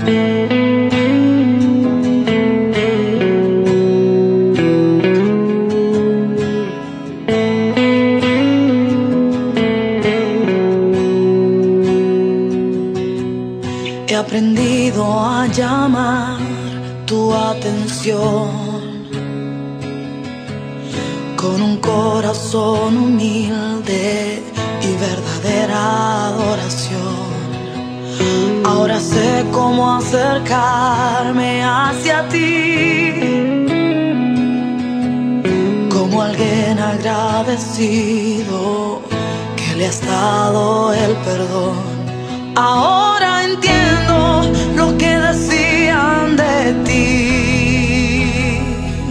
He aprendido a llamar tu atención con un corazón humilde y verdadera adoración. Ahora sé cómo acercarme hacia ti, como alguien agradecido que le has dado el perdón. Ahora entiendo lo que decían de ti,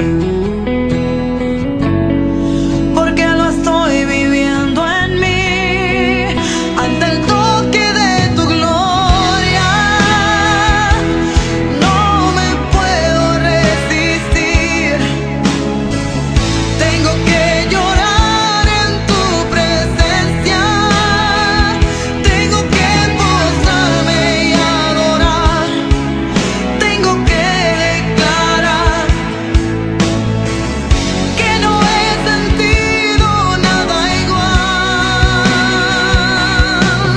porque lo estoy viviendo en mí. Ante el toque de tu gloria no me puedo resistir. Tengo que llorar en tu presencia, tengo que postrarme y adorar, tengo que declarar que no he sentido nada igual.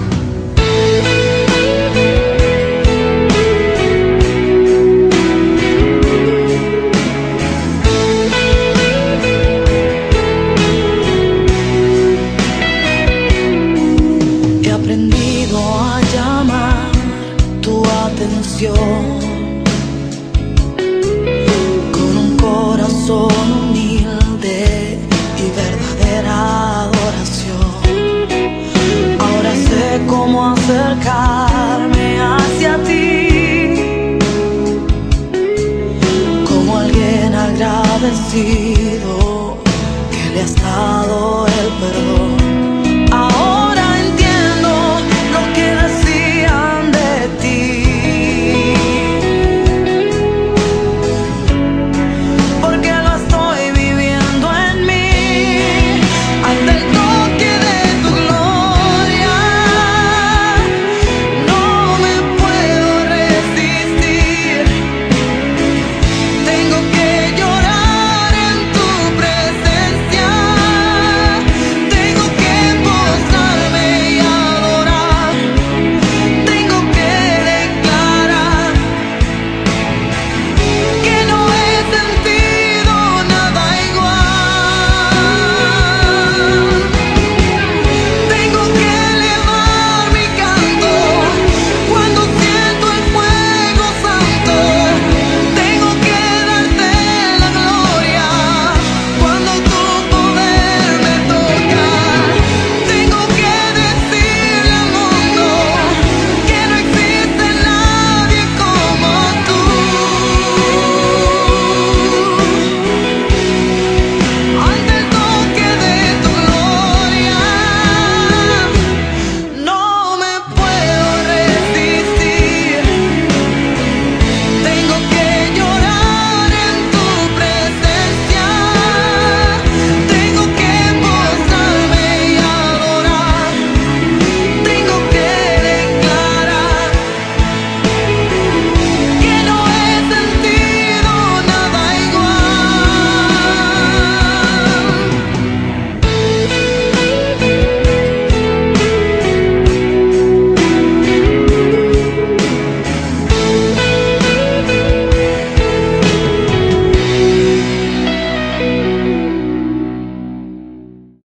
He aprendido a llamar tu atención con un corazón humilde y verdadera adoración. Ahora sé cómo acercarme hacia ti, como alguien agradecido